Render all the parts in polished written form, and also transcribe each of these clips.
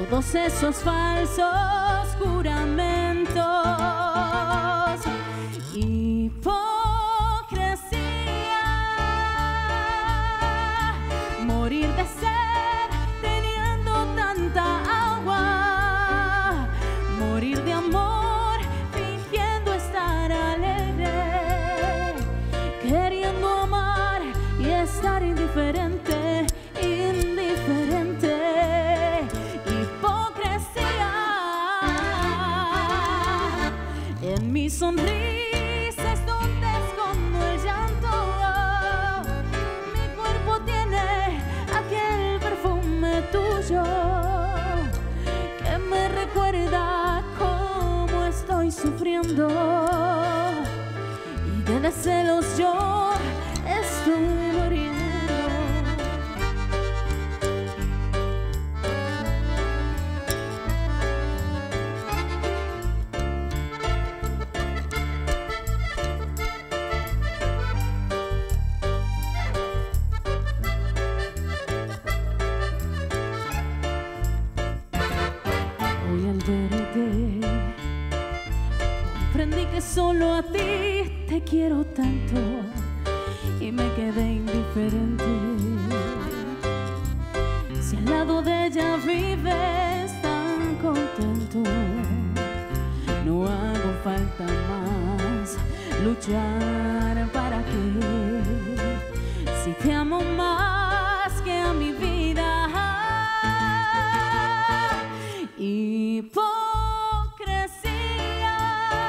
todos esos falsos juramentos. Hipocresía, morir de sed teniendo tanta agua, morir de amor fingiendo estar alegre, queriendo amar y estar indiferente, indiferente. Hipocresía, en mi sonrisa es donde escondo el llanto. Mi cuerpo tiene aquel perfume tuyo que me recuerda cómo estoy sufriendo, y de celos yo estoy muriendo. Hoy al verte comprendí que solo a ti te quiero tanto y me quedé indiferente. Si al lado de ella vives tan contento, no hago falta más luchar para que, si te amo más que a mi vida. Hipocresía,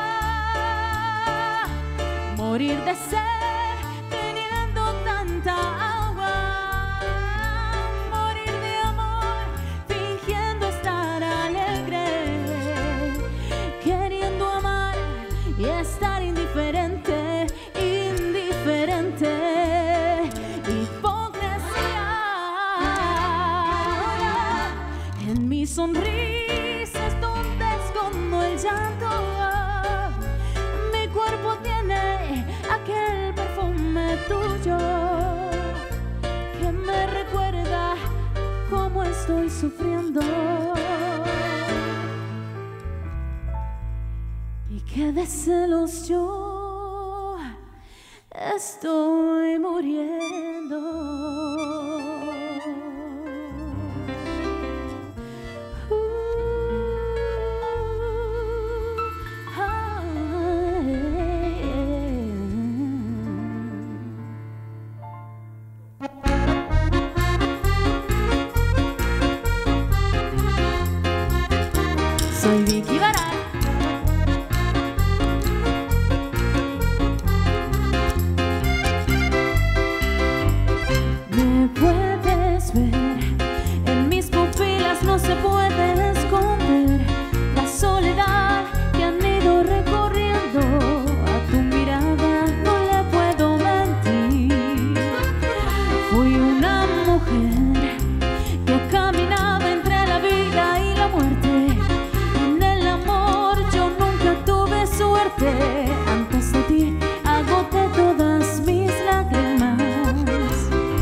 morir de sed teniendo tanta agua, morir de amor fingiendo estar alegre, queriendo amar y estar indiferente, indiferente. Hipocresía, en mi sonrisa es donde escondo el llanto. Mi cuerpo tiene aquel perfume tuyo que me recuerda cómo estoy sufriendo, y que de celos yo estoy muriendo. Soy Vicky Baral. Me puedes ver, en mis pupilas no se puede esconder la soledad que han ido recorriendo. A tu mirada no le puedo mentir. Fui una mujer que caminaba entre la vida y la muerte. Antes de ti agoté todas mis lágrimas.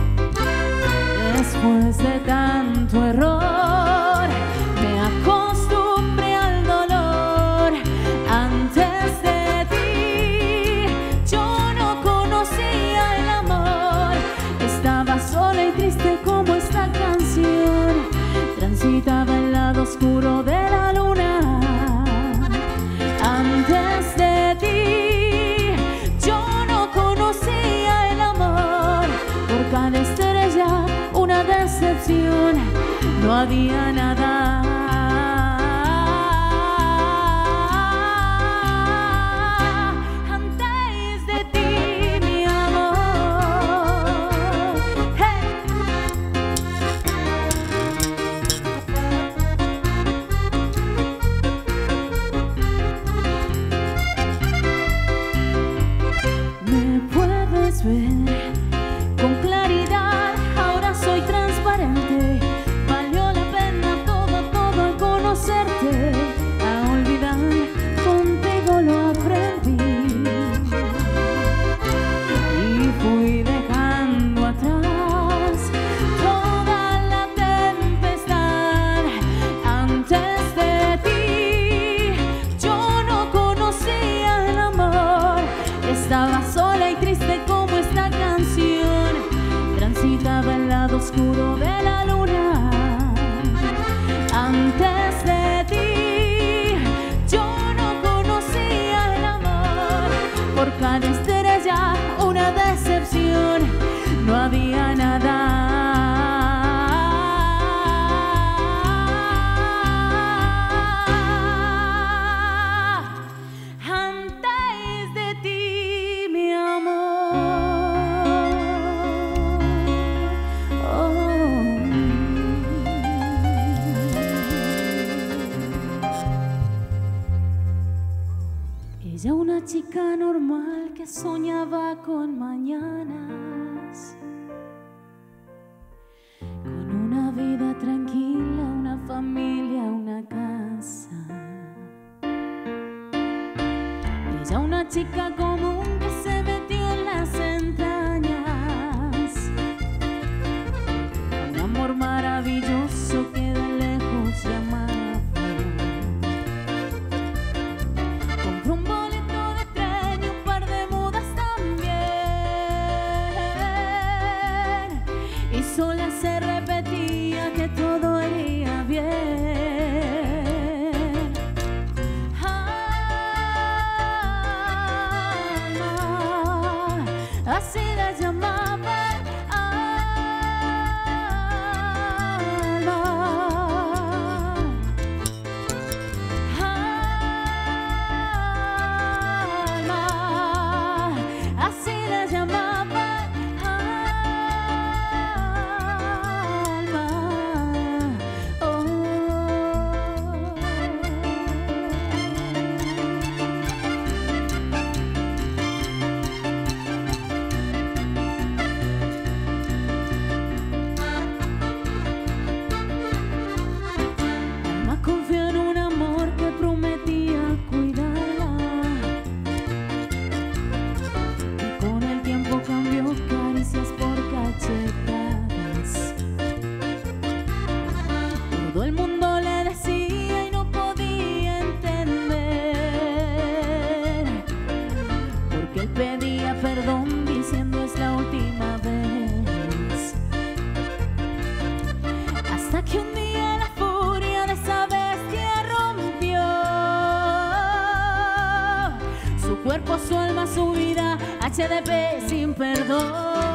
Después de tanto error me acostumbré al dolor. Antes de ti yo no conocía el amor. Estaba sola y triste como esta canción. Transitaba el lado oscuro de la luna. Antes de ti yo no conocía el amor. Por cada estrella una decepción, no había nada. Antes de ti, mi amor. Hey. Ver con claridad, ahora soy transparente. Valió la pena todo oscuro de la luna. Antes de ti yo no conocía el amor. Por cada estrella una decepción, no había nada. Ella, una chica normal que soñaba con mañanas, con una vida tranquila, una familia, una casa. Ella, una chica común que se metió en las entrañas, un amor maravilloso que de lejos llamaba. Compró un boleto de tren y un par de mudas también, y sola se repetía que todo iría bien. Alma, así la llamaban. Todo el mundo le decía y no podía entender, porque él pedía perdón diciendo es la última vez. Hasta que un día la furia de esa bestia rompió su cuerpo, su alma, su vida, HDP sin perdón.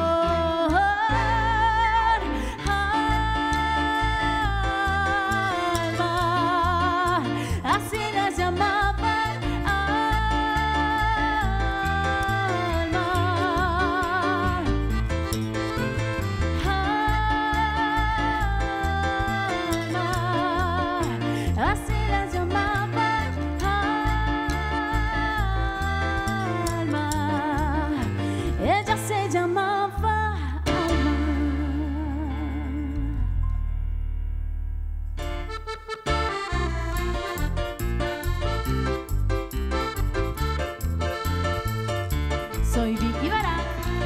Ella se llamaba Alma. Soy Vicky Bará.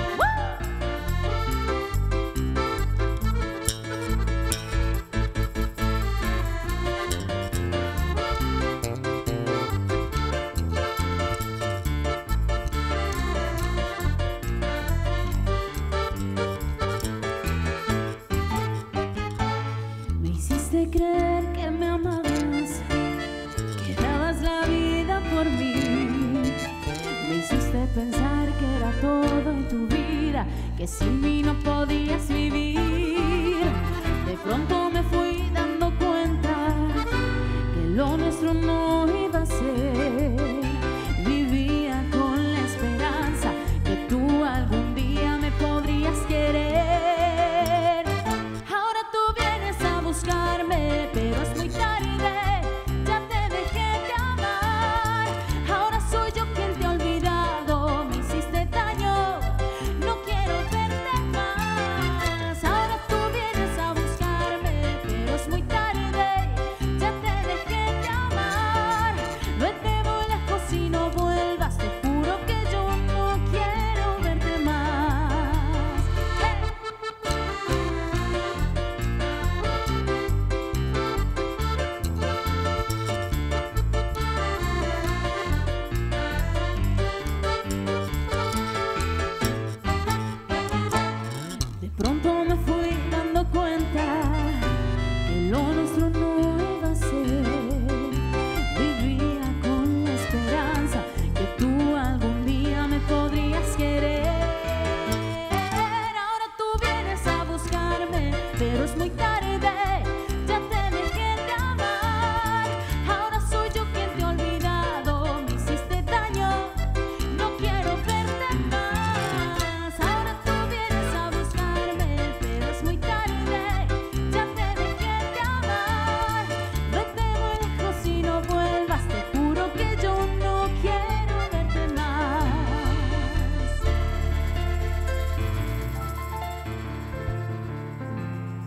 De creer que me amabas, que dabas la vida por mí. Me hiciste pensar que era todo en tu vida, que sin mí no podías vivir. De pronto me fui dando